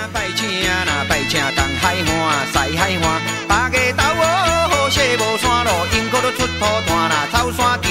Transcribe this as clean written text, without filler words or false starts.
拜请啦，拜请东海岸，西海岸，大家斗哦，好势无山路，因果都出土炭啦，草山。